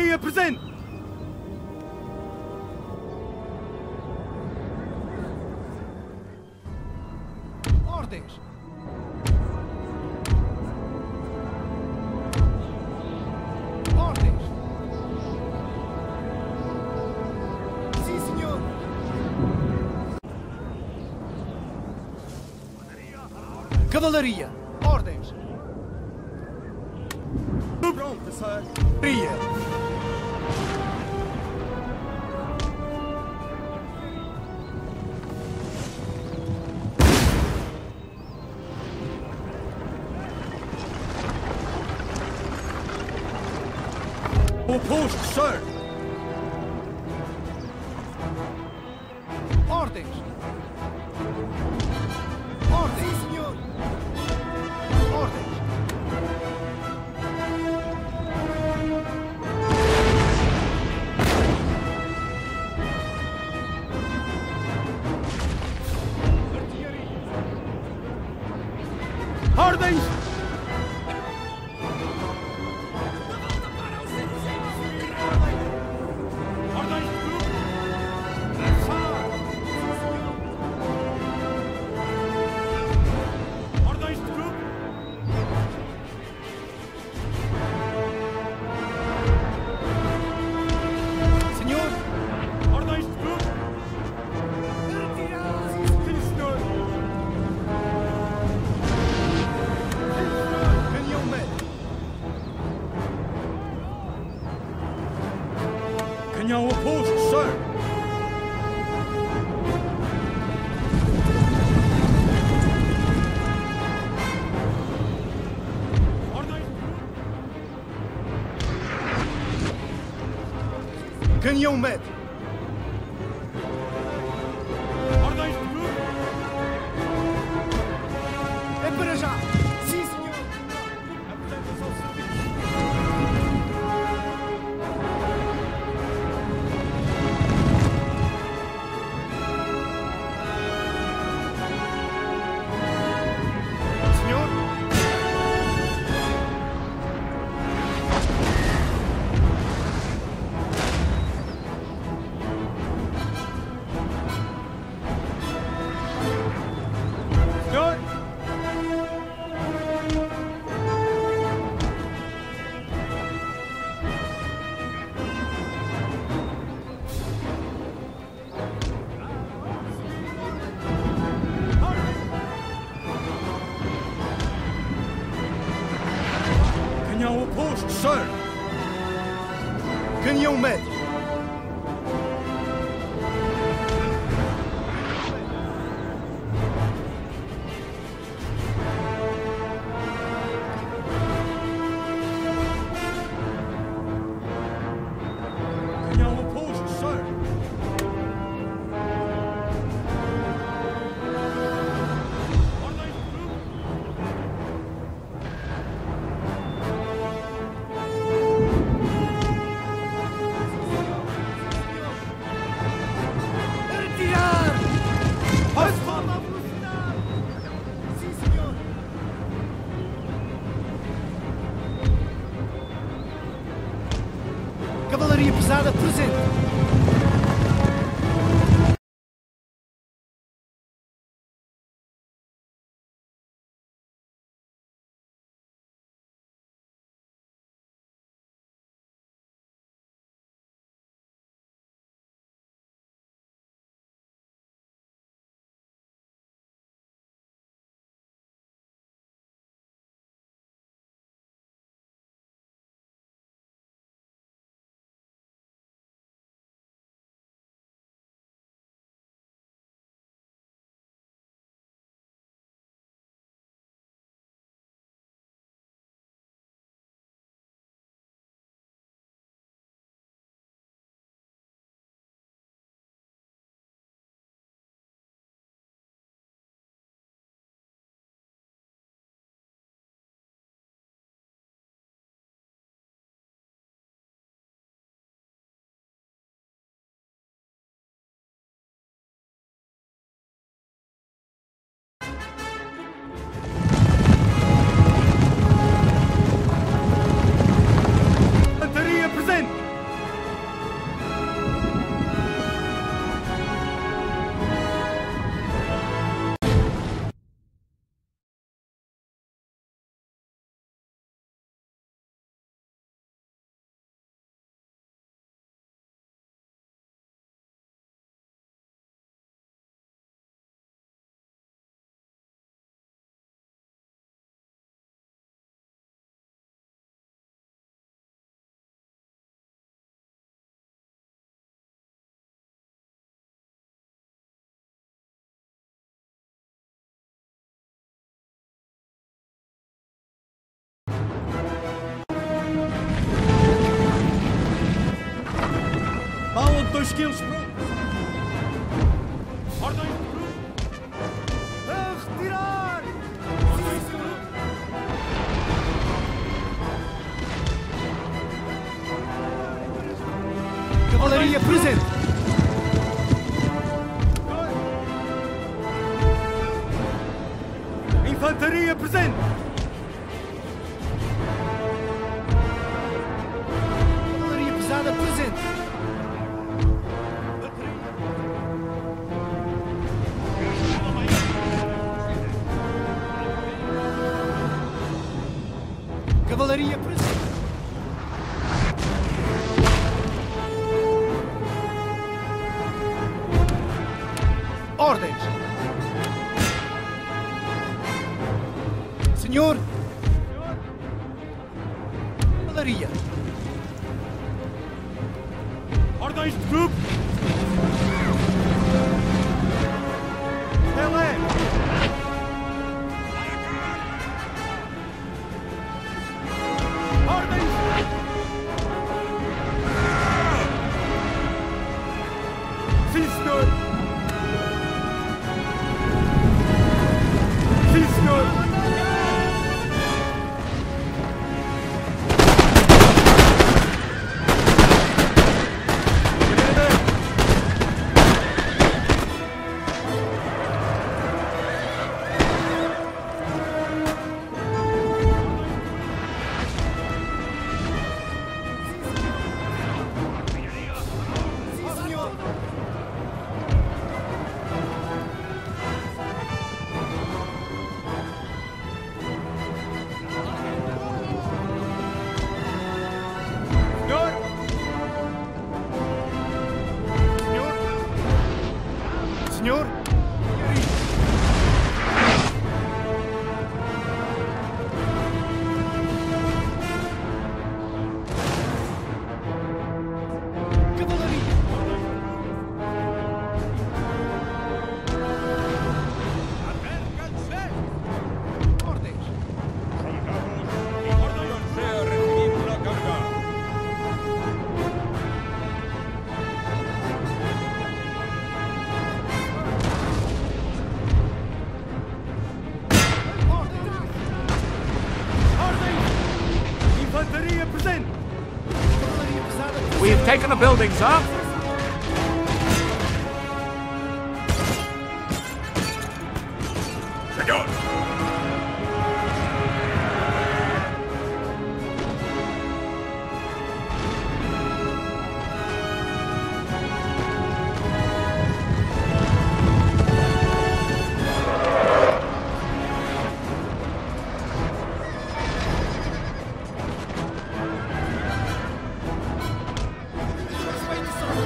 Cavalaria presente! Ordens! Ordens! Sim, senhor! Cavalaria! Ordens! Pronto, sir. Cavalaria! All post, sir. Ordens! Ordens! Sim, senhor! Ordens! Ordens! Ordens de grupo! Avançar! Ordens de grupo! Senhor! Ordens de grupo! Sim, senhor! Canhão médio! Canhão oposto, sir! Ordens de grupo! Canhão médio! Ordens de grupo! É para já! Sim, senhor! Apresenta-se ao serviço! Senhor! Senhor! Canhão oposto, sir! Canhão médio! Canhão oposto, sir! Ordens de grupo! Retirar! Asfalto à velocidade! Sim, senhor! Cavalaria pesada presente! dois esquilos prontos. Ordem de grupo. A retirar! Ordem de grupo. Cavalaria presente! Infantaria presente. Cavalaria pesada presente! Cavalaria presente! Ordens! Senhor! Cavalaria! Ordens de grupo. Pelé. Ordens. Sim, senhor. Sim, senhor. Sim, senhor! Senhor. Senhor! Senhor! Cavalaria! Ordens! Ordem a recibir la carga. Ordem. Infantaria presente. Cavalaria pesada presente! We've taken a building, sir. Senhor. Respeite-se!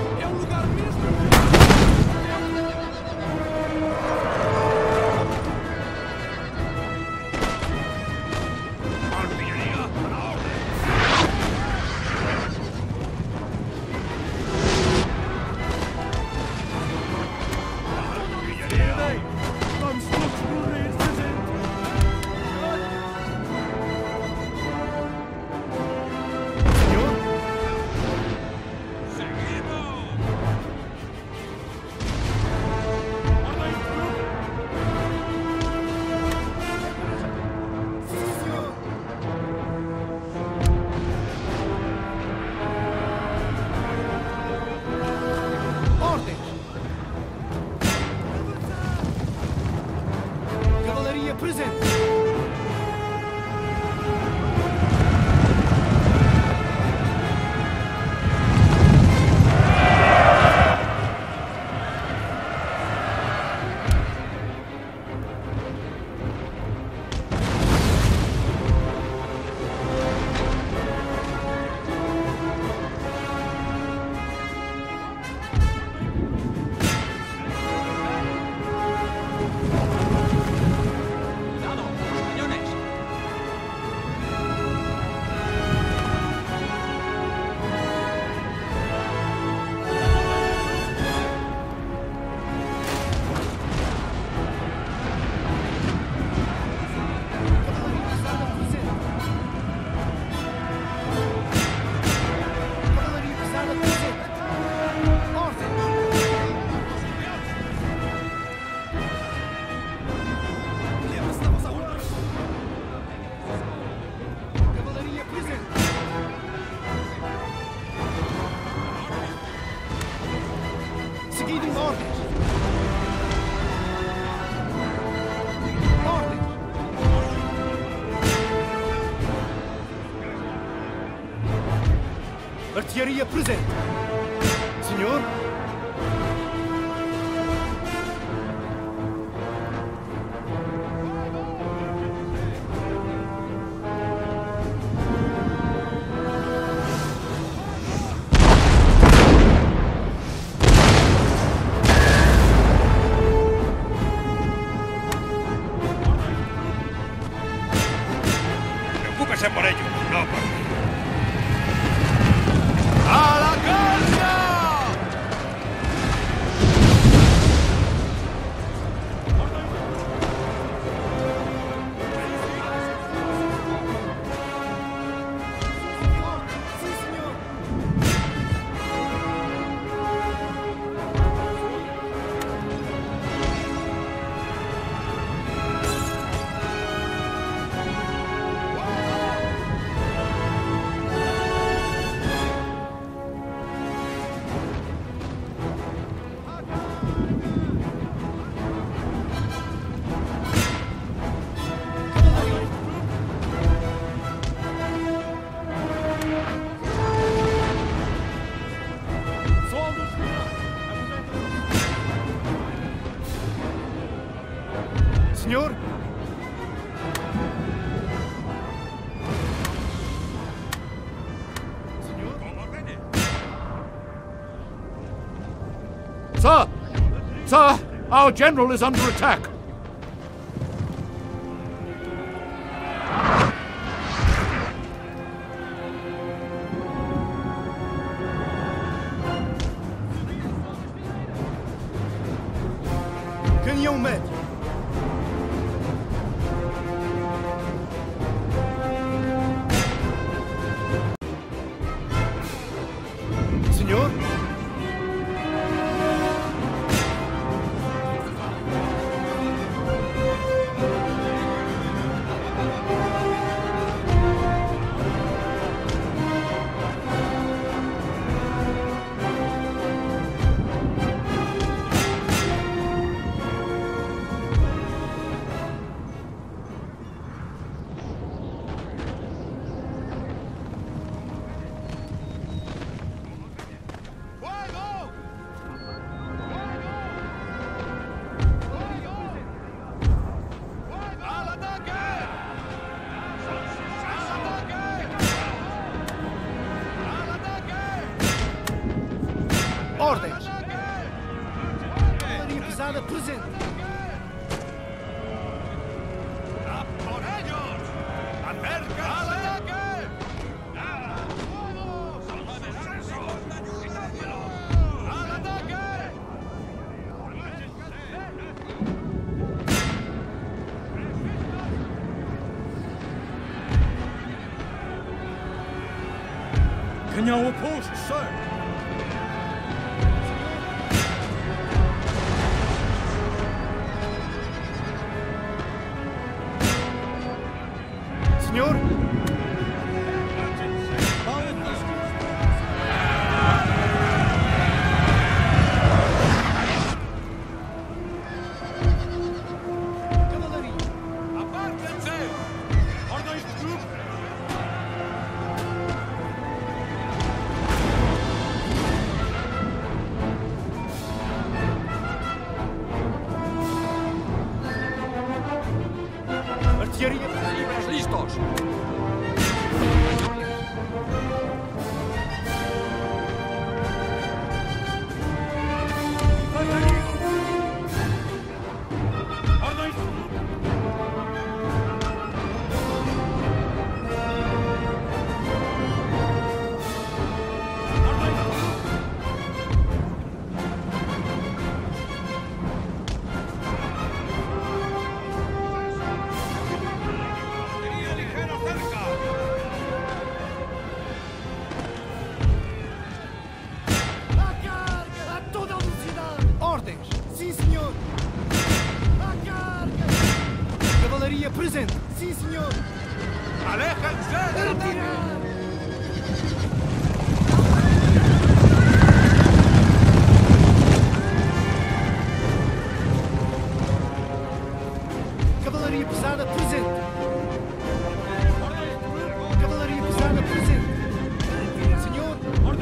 Artilharia presente. Senhor? Preocúpese por ello, no por mí. ¡A la cancha! Sim, senhor. Soldos! Senhor? Senhor? Sir! Sir! Our general is under attack! Canhão médio. Senhor? ¡Fuego! ¡Al ataque! ¡Al ataque! ¡Al ataque! Ordens. ¡Ataque! Cavalaria pesada presente. ¡A por ellos! ¡Acérquense! ¡Al ataque! ¡Al ataque! Canhão oposto, sir! Senhor? Cavalaria. ¡Apártense! ¡Ordens de grupo! Artilharia. Libres listos. ¡Ordens de grupo! ¡Ordens de grupo! ¡Batería ligera cerca! A carga! A toda velocidade! Ordens! Sim, senhor! A carga! Cavalaria presente! Sim, senhor! ¡Aléjense del ataque! Atirar! Cavalaria pesada presente! Cavalaria pesada presente! Senhor!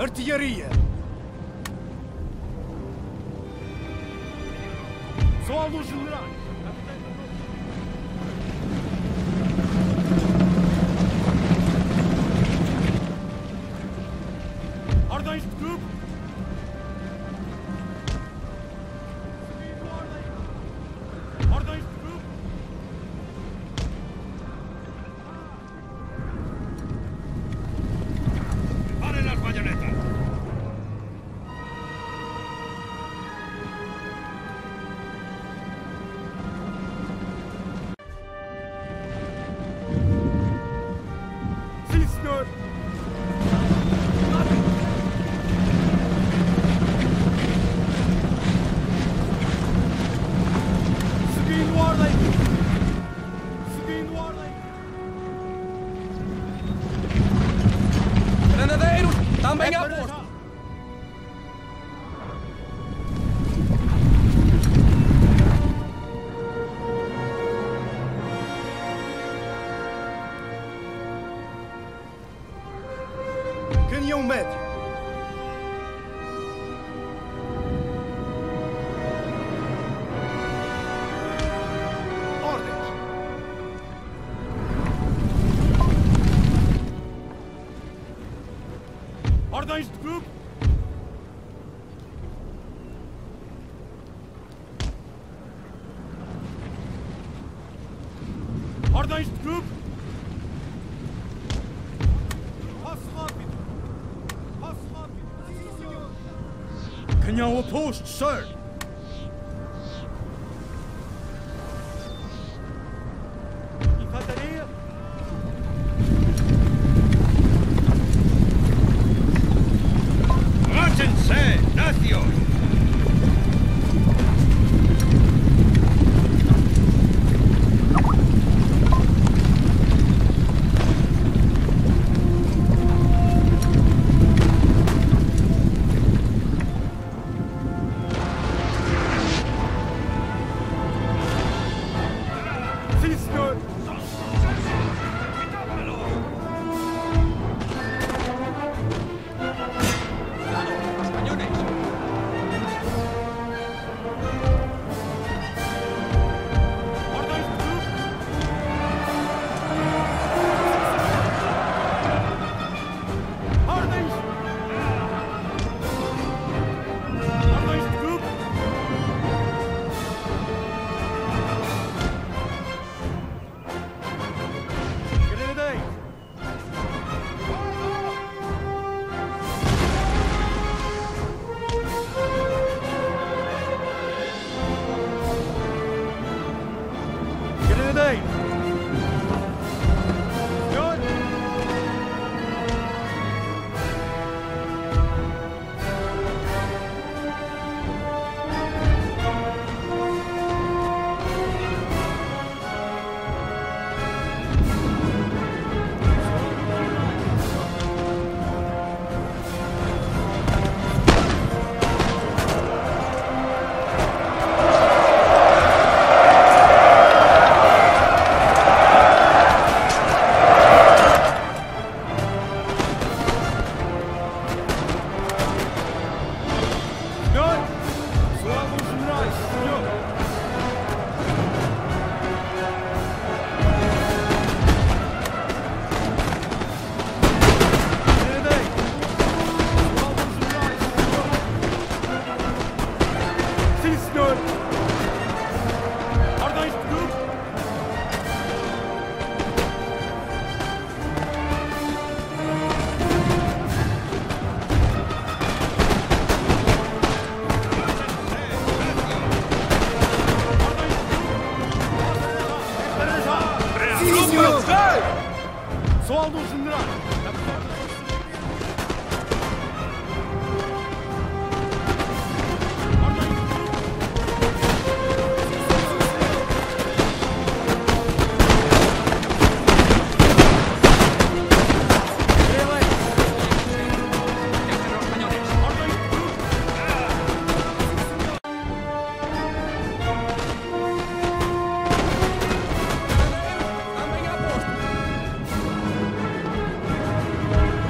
Artilharia. Solos generais. Ordens de grupo. Ordens de grupo. Preparen las bayonetas. Sim, senhor. Seguindo ordem. Seguindo ordem. Granadeiros, também É a para posto. já. Canhão médio. Ordens. Ordens de grupo. Ordens de grupo. Passo rápido. Passo rápido. Sim, senhor. Canhão a posto, sir. Infantaria. Agárchense, necios. Sim, senhor. Los cañones. Ordens de grupo. Ordens. Ordens de grupo. Grenadeiros. Grenadeiros. Senhor. Senhor. Solos generais, senhor. Grenadeiros. Solos generais, senhor. Sim, senhor. Ordens de grupo. Sim, senhor. Soldos generais. Ordens de grupo. Dejen los cañones. Ordens de grupo. Granadeiros, também a posto.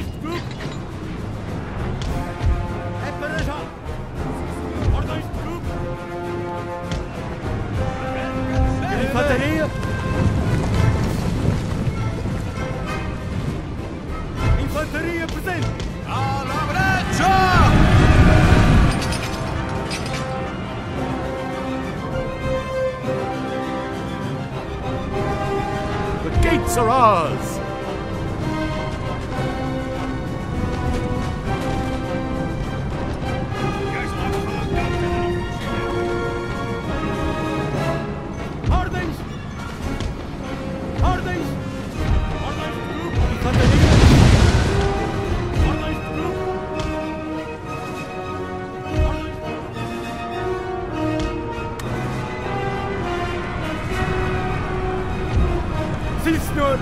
Ordens de grupo! É para já! Ordens de grupo! Infantaria! Infantaria presente! Alla braccia! The gates are ours! Ordens! Ordens! Ordens de grupo! Infantaria! Ordens de grupo! Ordens de grupo! Sim, senhor!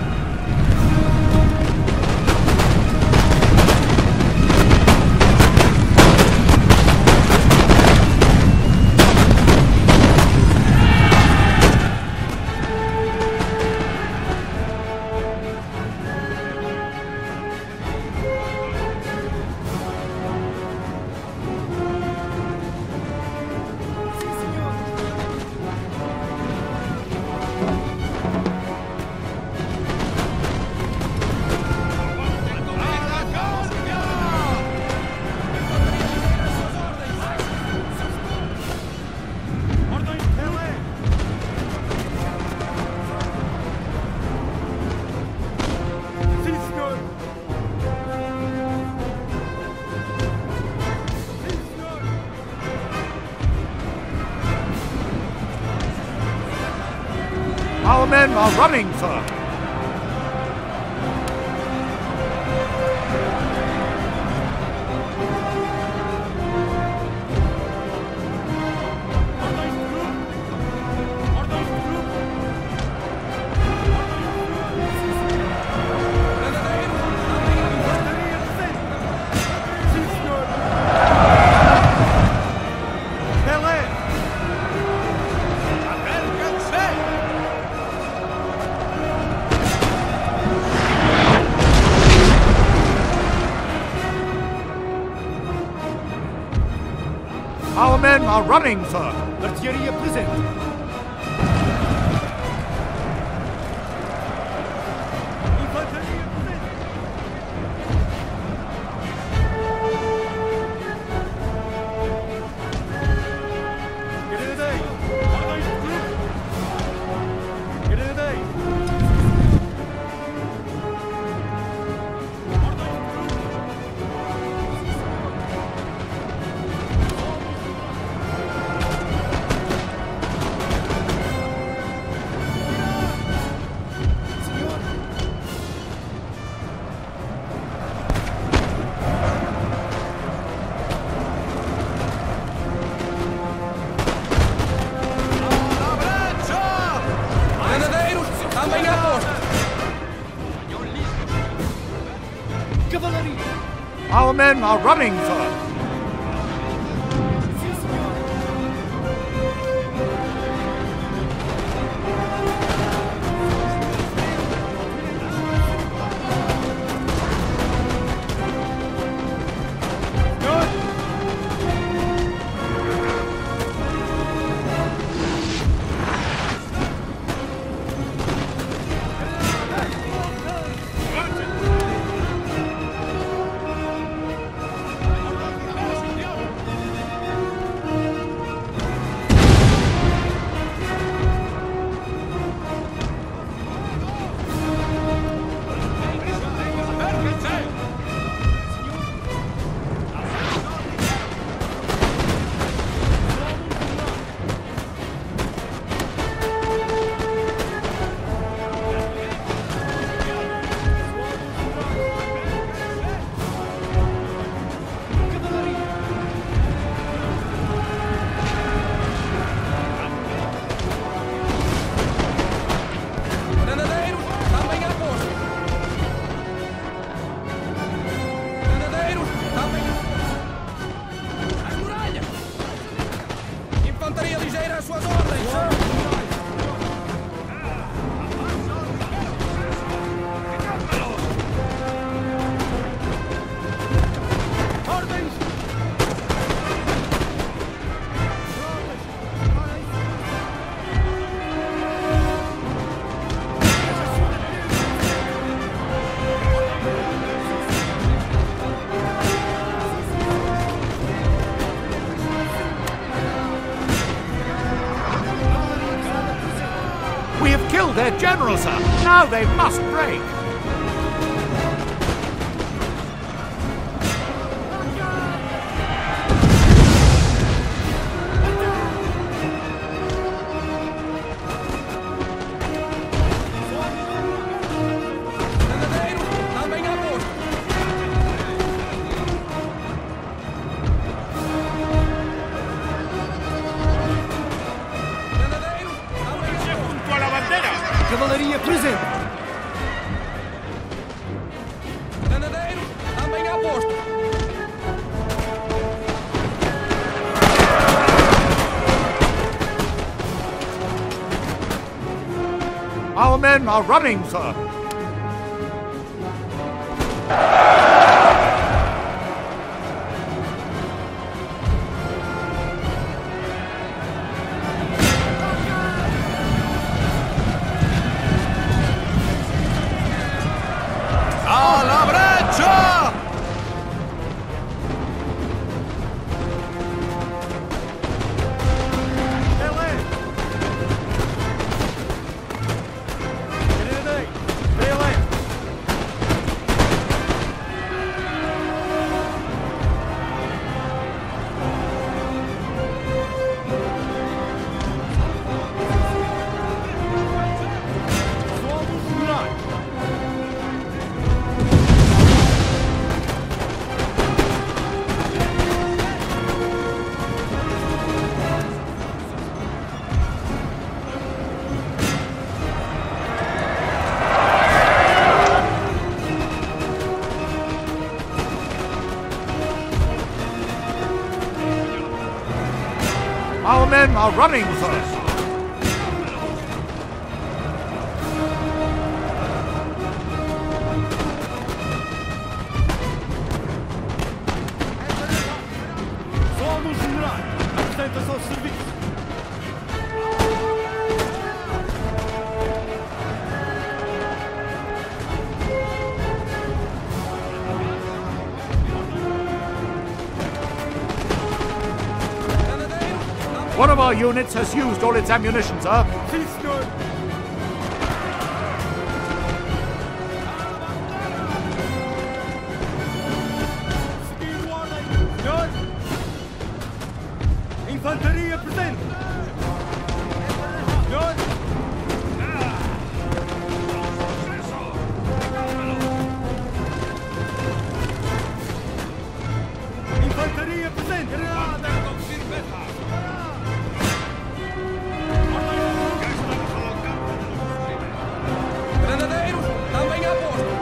Ordens de Pelé! Sim, senhor! Sim, senhor! Our men are running, sir! Ordens de grupo! Ordens de grupo! Infantaria presente! Sim, senhor! Pelé! Avvergense! Our men are running, sir! Artilharia presente. Infantaria presente! Grenadeiros! Ordens de grupo! Grenadeiros! Ordens de grupo! Alla braccia! Grenadeiros, também a posto! Cavalaria. Our men are running, sir! Sim, senhor. Senhor! General, sir! Now they must break! Granadeiros, também a posto! Granadeiros, também a posto! Junto a la bandera. Cavalaria presente. Granadeiros, também a posto! Our men are running, sir! A la brecha! Grenadei. Belém. Somos generais. Our men are running, sir! Somos generais. Apresenta-se ao serviço. Granadeiros, One of our units has used all its ammunition, sir. Sim, senhor. Seguindo ordem. Senhor. Infantaria presente. Senhor. Infantaria presente. Granadeiros, também a posto!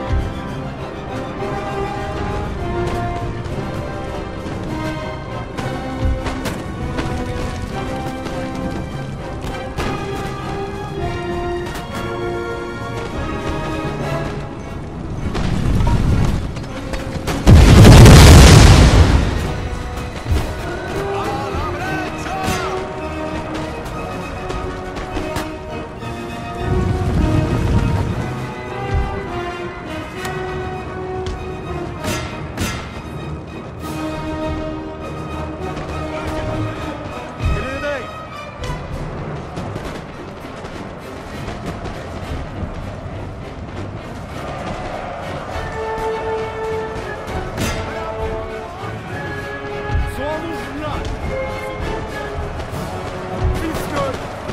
A la brecha! Grenadei. Somos generais. Sim, senhor.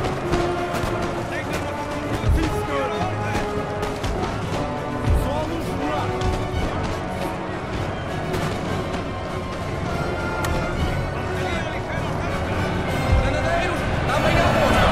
Sim, senhor. Somos generais. Granadeiros, também a posto!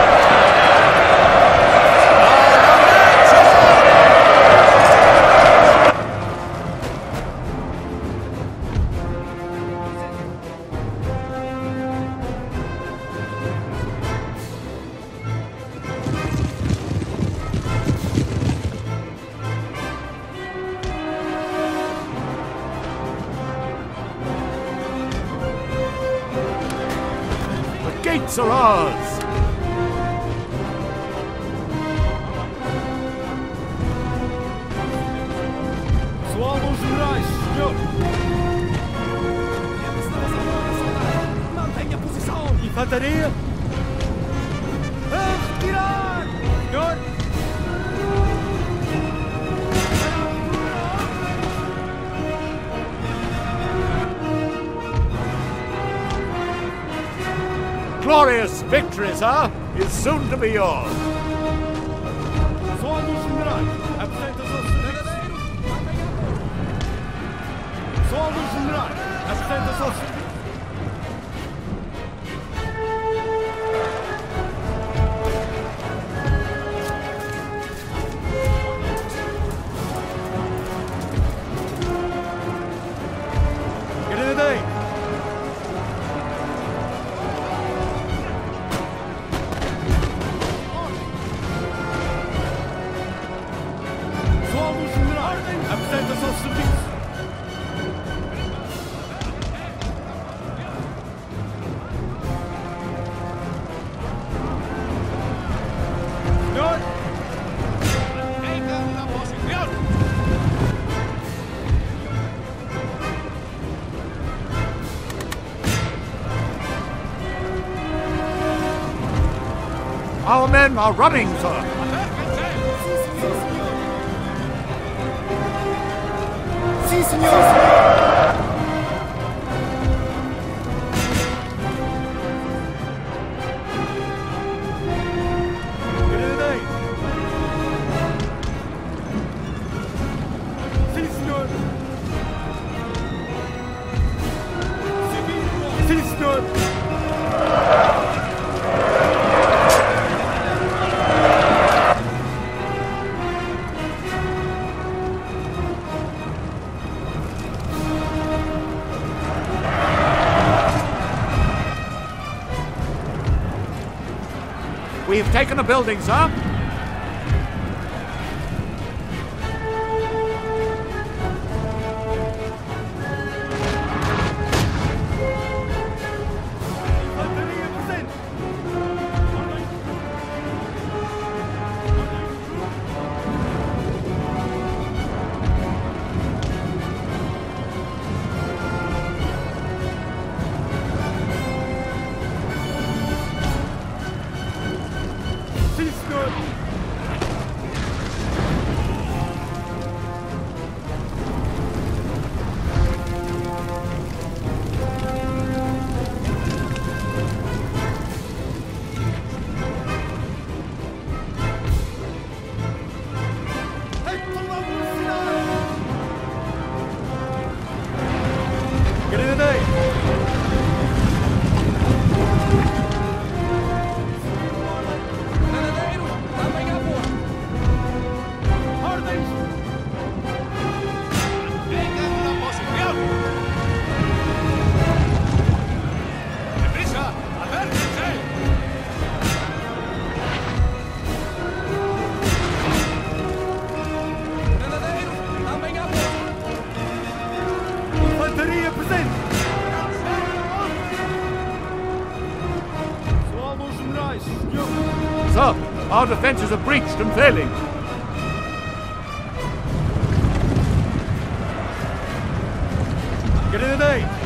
The gates are ours! Somos generais, senhor. Mantenha a posição! Infantaria. A retirar. Senhor. glorious victory, sir, is soon to be yours. Somos generais. Apresenta-se ao serviço. Granadeiros, também a posto. Somos generais. Apresenta-se ao serviço. Grenadeiros. Somos generais. Apresenta-se ao serviço. Senhor. Venga la posición. Our men are running, sir. Acérquense. Sim, senhor. Grenadeiros. Sim, senhor. Sim, senhor. We've taken a building, sir. Infantaria presente. Sim, senhor. Em toda a velocidade. Grenadeiros. Granadeiros, também a posto. Ordens. Venga la posición. Deprisa, acérquense. Granadeiros, também a posto. Infantaria presente. Somos generais, senhor. Sir, our defences are breached and failing. Grenadeiros.